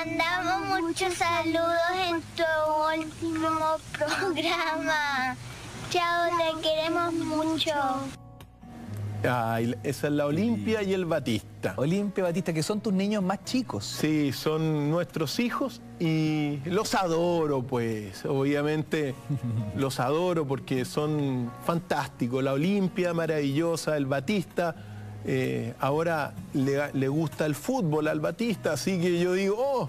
mandamos muchos saludos en tu último programa. Chao, te queremos mucho. Ay, esa es la Olimpia y el Batista. Olimpia, Batista, que son tus niños más chicos. Sí, son nuestros hijos y los adoro, pues. Obviamente los adoro porque son fantásticos. La Olimpia, maravillosa, el Batista. Ahora le gusta el fútbol al Batista, así que yo digo, oh,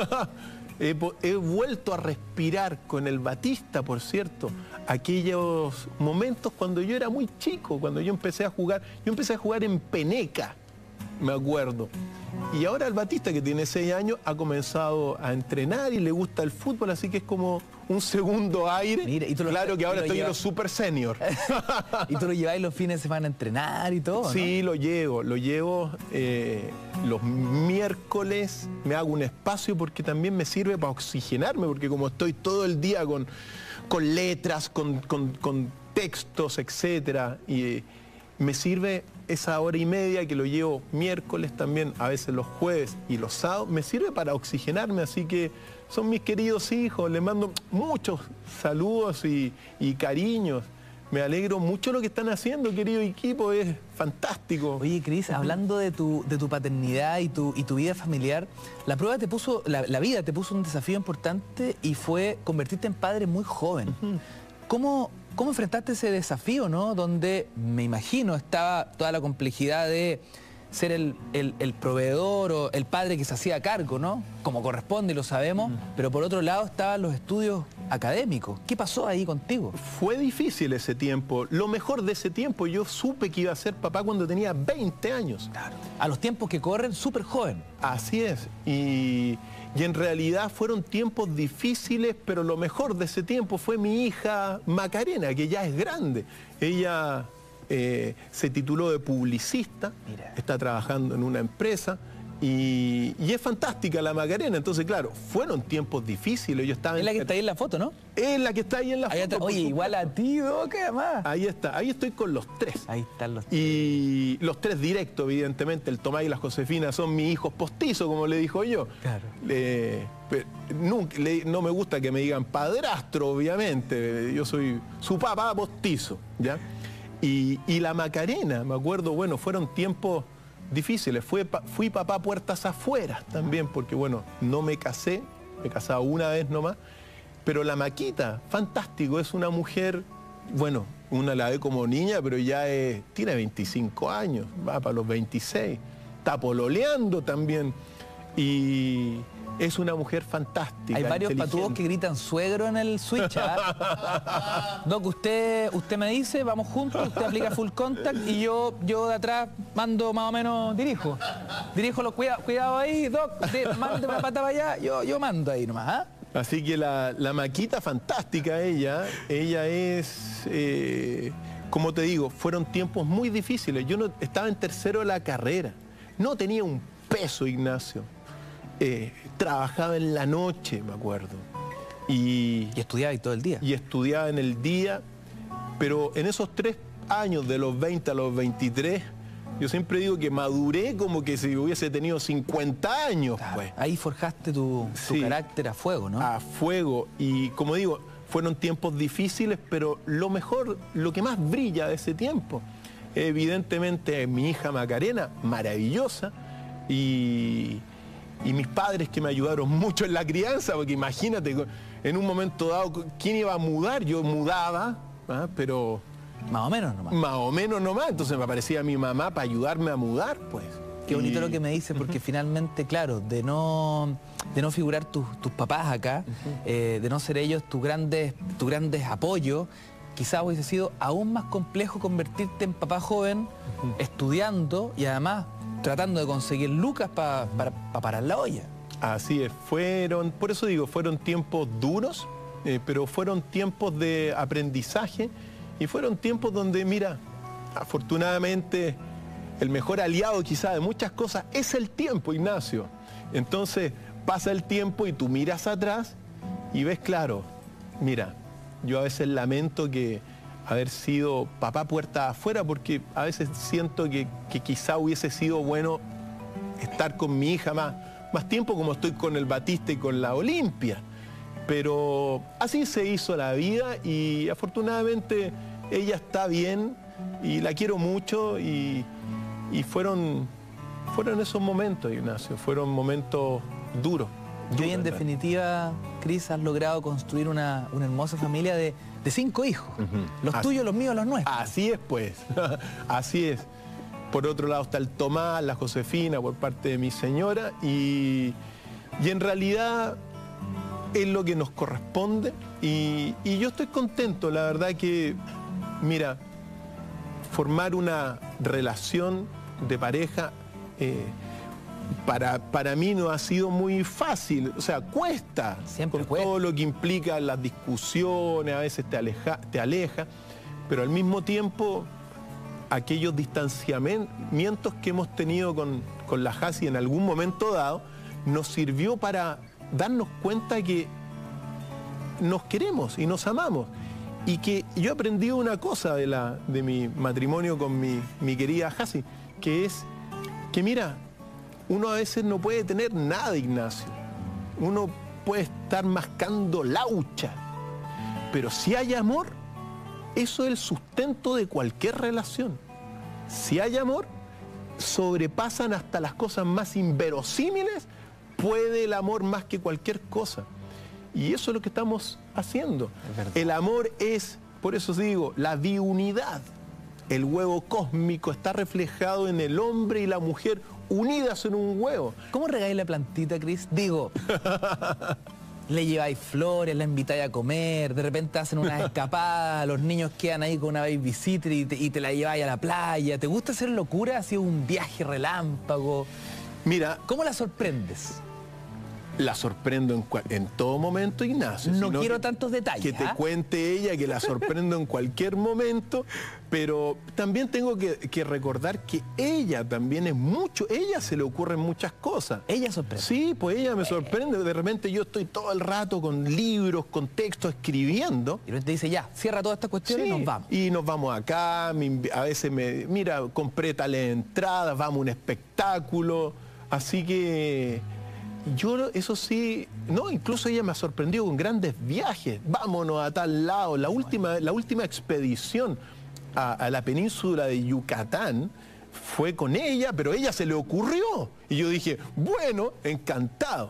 he vuelto a respirar con el Batista, por cierto, aquellos momentos cuando yo era muy chico, cuando yo empecé a jugar en Peneca, me acuerdo. Y ahora el Batista, que tiene 6 años, ha comenzado a entrenar y le gusta el fútbol, así que es como un segundo aire. Mira, y claro que ahora estoy en los super senior. ¿Y tú lo lleváis los fines de semana a entrenar y todo? Sí, ¿no? lo llevo los miércoles, me hago un espacio porque también me sirve para oxigenarme, porque como estoy todo el día con letras, con textos, etcétera, y me sirve esa hora y media que lo llevo miércoles también, a veces los jueves y los sábados, me sirve para oxigenarme, así que son mis queridos hijos, les mando muchos saludos y cariños. Me alegro mucho lo que están haciendo, querido equipo, es fantástico. Oye, Cris, hablando de tu paternidad y tu vida familiar, la vida te puso un desafío importante y fue convertirte en padre muy joven. ¿Cómo enfrentaste ese desafío, no? Donde, me imagino, estaba toda la complejidad de ser el proveedor o el padre que se hacía cargo, ¿no? Como corresponde y lo sabemos, pero por otro lado estaban los estudios académicos. ¿Qué pasó ahí contigo? Fue difícil ese tiempo. Lo mejor de ese tiempo, yo supe que iba a ser papá cuando tenía 20 años. Claro. A los tiempos que corren, súper joven. Así es. Y en realidad fueron tiempos difíciles, pero lo mejor de ese tiempo fue mi hija Macarena, que ya es grande. Ella se tituló de publicista, Mira. Está trabajando en una empresa y es fantástica la Macarena. Entonces, claro, fueron tiempos difíciles. Yo estaba Es la que está ahí en la foto, ¿no? Es la que está ahí en la foto. Oye, igual a ti, ¿qué además? Ahí está, ahí estoy con los 3. Ahí están los 3. Y los 3 directos, evidentemente, el Tomás y la Josefina son mis hijos postizos, como le dijo yo. Claro. No me gusta que me digan padrastro, obviamente. Yo soy su papá postizo, ¿ya? Y la Macarena, me acuerdo, bueno, fueron tiempos difíciles. Fui papá puertas afuera también, porque, bueno, no me casé, me casaba una vez nomás. Pero la Maquita, fantástico, es una mujer, bueno, una la ve como niña, pero ya tiene 25 años, va para los 26, está pololeando también, y es una mujer fantástica. Hay varios patúos que gritan suegro en el switch, ¿ah? Doc, usted me dice, vamos juntos, usted aplica full contact y yo de atrás mando más o menos, dirijo los cuidado ahí, Doc, mande una pata para allá, yo mando ahí nomás, ¿ah? Así que la Maquita, fantástica ella es, como te digo, fueron tiempos muy difíciles. Yo estaba en tercero de la carrera, no tenía un peso, Ignacio. Trabajaba en la noche, me acuerdo. Y estudiaba y todo el día. Y estudiaba en el día, pero en esos 3 años, de los 20 a los 23, yo siempre digo que maduré como que si hubiese tenido 50 años. Claro, pues. ahí forjaste tu carácter a fuego, ¿no? A fuego. Y como digo, fueron tiempos difíciles, pero lo mejor, lo que más brilla de ese tiempo, evidentemente mi hija Macarena, maravillosa, y mis padres que me ayudaron mucho en la crianza, porque imagínate, en un momento dado, ¿quién iba a mudar? Yo mudaba, pero... Más o menos nomás. Más o menos nomás, entonces me aparecía mi mamá para ayudarme a mudar, pues. Qué bonito lo que me dice, porque finalmente, claro, de no figurar tus papás acá, de no ser ellos tus grandes apoyos, quizás hubiese sido aún más complejo convertirte en papá joven, estudiando y además tratando de conseguir lucas para parar la olla. Así es, por eso digo, fueron tiempos duros, pero fueron tiempos de aprendizaje y fueron tiempos donde, mira, afortunadamente el mejor aliado quizá de muchas cosas es el tiempo, Ignacio. Entonces pasa el tiempo y tú miras atrás y ves claro, mira, yo a veces lamento que haber sido papá puerta afuera, porque a veces siento que quizá hubiese sido bueno estar con mi hija más más tiempo como estoy con el Batista y con la Olimpia. Pero así se hizo la vida y afortunadamente ella está bien y la quiero mucho y fueron esos momentos, Ignacio, fueron momentos duros. Y hoy en definitiva, Cris, has logrado construir una hermosa familia de 5 hijos. Los tuyos, los míos, los nuestros. Así es, pues. Así es. Por otro lado está el Tomás, la Josefina, por parte de mi señora. Y en realidad es lo que nos corresponde. Y yo estoy contento. La verdad que, mira, formar una relación de pareja para mí no ha sido muy fácil, o sea, cuesta, siempre con cuesta. todo lo que implica las discusiones, a veces te aleja, pero al mismo tiempo aquellos distanciamientos que hemos tenido con la Jasi en algún momento dado, nos sirvió para darnos cuenta que nos queremos y nos amamos. Y que yo he aprendido una cosa de mi matrimonio con mi querida Jasi, que es que mira, uno a veces no puede tener nada, Ignacio. Uno puede estar mascando laucha, pero si hay amor, eso es el sustento de cualquier relación. Si hay amor, sobrepasan hasta las cosas más inverosímiles, puede el amor más que cualquier cosa. Y eso es lo que estamos haciendo. El amor es, por eso digo, la diunidad. El huevo cósmico está reflejado en el hombre y la mujer unidas en un huevo. ¿Cómo regáis la plantita, Cris? Digo, le lleváis flores, la invitáis a comer, de repente hacen una escapada, los niños quedan ahí con una babysitter y te la lleváis a la playa. ¿Te gusta hacer locura? ¿Ha sido un viaje relámpago? Mira, ¿Cómo la sorprendes? la sorprendo en todo momento, Ignacio. No sino quiero tantos detalles. Que te cuente ella, que la sorprendo en cualquier momento, pero también tengo que recordar que ella también es mucho, ella se le ocurren muchas cosas. Ella sorprende. Sí, pues ella me sorprende, de repente yo estoy todo el rato con libros, con textos, escribiendo. Y luego te dice, ya, cierra todas estas cuestiones y nos vamos. Y nos vamos acá, a veces mira, compré tales entradas, vamos a un espectáculo, así que... Yo, eso sí, no, incluso ella me ha sorprendido con grandes viajes. Vámonos a tal lado. La última expedición a la península de Yucatán fue con ella, pero a ella se le ocurrió. Y yo dije, bueno, encantado.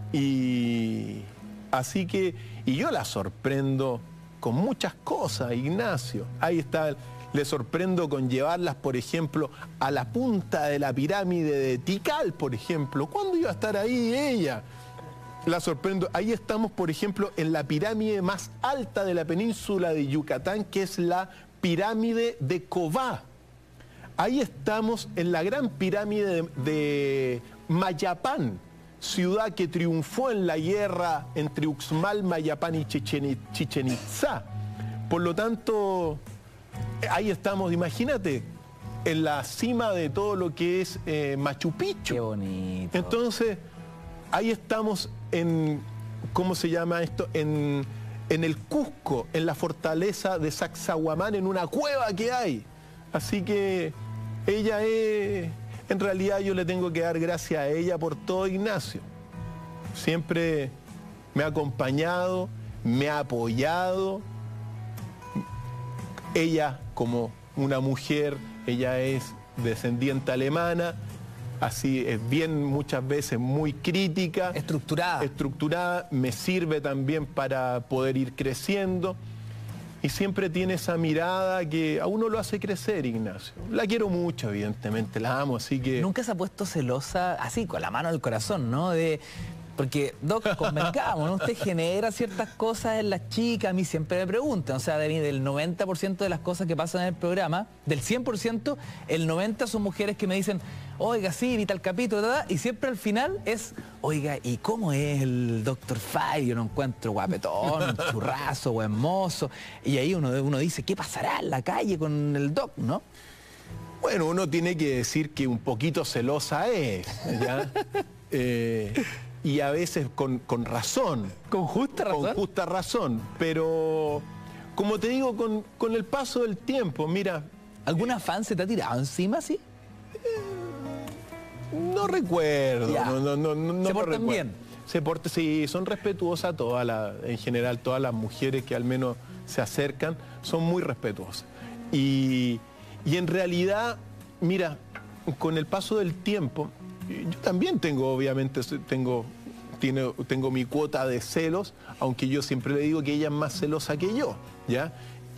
Y así que, y yo la sorprendo con muchas cosas, Ignacio. Ahí está. Le sorprendo con llevarlas, por ejemplo, a la punta de la pirámide de Tikal, por ejemplo. ¿Cuándo iba a estar ahí ella? La sorprendo. Ahí estamos, por ejemplo, en la pirámide más alta de la península de Yucatán, que es la pirámide de Cobá. Ahí estamos en la gran pirámide de Mayapán, ciudad que triunfó en la guerra entre Uxmal, Mayapán y Chichen Itzá. Por lo tanto... ahí estamos, imagínate, en la cima de todo lo que es Machu Picchu. Qué bonito. Entonces, ahí estamos en, ¿cómo se llama esto? En el Cusco, en la fortaleza de Sacsayhuamán, en una cueva que hay. Así que ella es, en realidad yo le tengo que dar gracias a ella por todo, Ignacio. Siempre me ha acompañado, me ha apoyado. Ella, como una mujer, ella es descendiente alemana, así es bien muchas veces muy crítica. Estructurada. Estructurada, me sirve también para poder ir creciendo. Y siempre tiene esa mirada que a uno lo hace crecer, Ignacio. La quiero mucho, evidentemente, la amo, así que... Nunca se ha puesto celosa, así, con la mano al corazón, ¿no? Porque, Doc, convencamos, ¿no? Usted genera ciertas cosas en las chicas, a mí siempre me preguntan, o sea, de mí, del 90% de las cosas que pasan en el programa, del 100%, el 90% son mujeres que me dicen, oiga, sí, vi tal capítulo, y siempre al final es, oiga, ¿y cómo es el Dr. Fire? Yo lo encuentro guapetón, churrazo, buen mozo, y ahí uno dice, ¿qué pasará en la calle con el Doc, no? Bueno, uno tiene que decir que un poquito celosa es, ¿ya? Y a veces con razón. ¿Con justa razón? Con justa razón. Pero, como te digo, con el paso del tiempo, mira... ¿Alguna fan se te ha tirado encima, sí? No No recuerdo, Ya. no ¿Se lo portan recuerdo. bien? Sí, son respetuosas en general, todas las mujeres que al menos se acercan, son muy respetuosas. Y en realidad, mira, con el paso del tiempo, yo también tengo, obviamente, tengo mi cuota de celos, aunque yo siempre le digo que ella es más celosa que yo, ¿ya?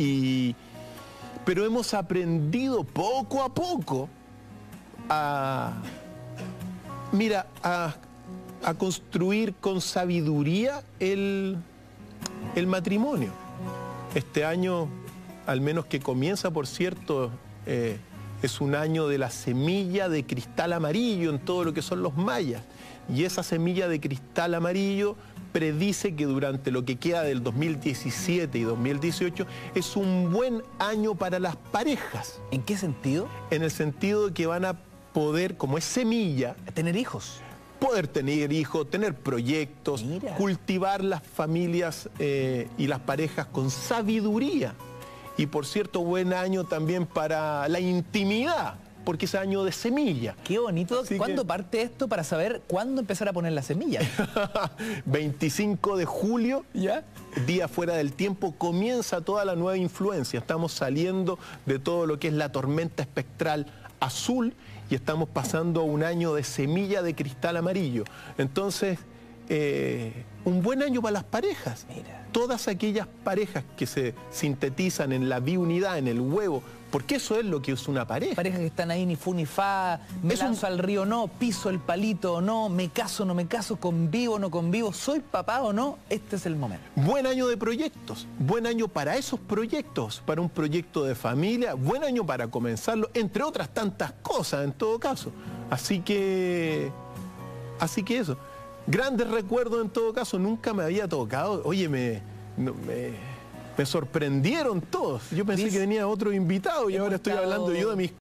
Pero hemos aprendido poco a poco a construir con sabiduría el matrimonio. Este año, al menos que comienza, por cierto, es un año de la semilla de cristal amarillo en todo lo que son los mayas. Y esa semilla de cristal amarillo predice que durante lo que queda del 2017 y 2018 es un buen año para las parejas. ¿En qué sentido? En el sentido de que van a poder, como es semilla, Tener hijos. poder tener hijos, tener proyectos, Mira. cultivar las familias y las parejas con sabiduría. Y por cierto, buen año también para la intimidad, porque es año de semilla. Qué bonito. Así ¿Cuándo que- parte esto para saber cuándo empezar a poner la semilla? 25 de julio, ¿Ya? día fuera del tiempo, comienza toda la nueva influencia. Estamos saliendo de todo lo que es la tormenta espectral azul y estamos pasando a un año de semilla de cristal amarillo. Entonces, un buen año para las parejas. Mira. Todas aquellas parejas que se sintetizan en la biunidad, en el huevo, porque eso es lo que es una pareja. Parejas que están ahí ni fu ni fa, me Es un- lanzo al río o no, piso el palito o no, me caso o no me caso, convivo o no convivo, soy papá o no, este es el momento. Buen año de proyectos, buen año para esos proyectos, para un proyecto de familia, buen año para comenzarlo, entre otras tantas cosas en todo caso. Así que eso. Grandes recuerdos en todo caso, nunca me había tocado. Oye, me sorprendieron todos. Yo pensé Cris, que venía otro invitado y hemos ahora estoy estado- hablando yo de mis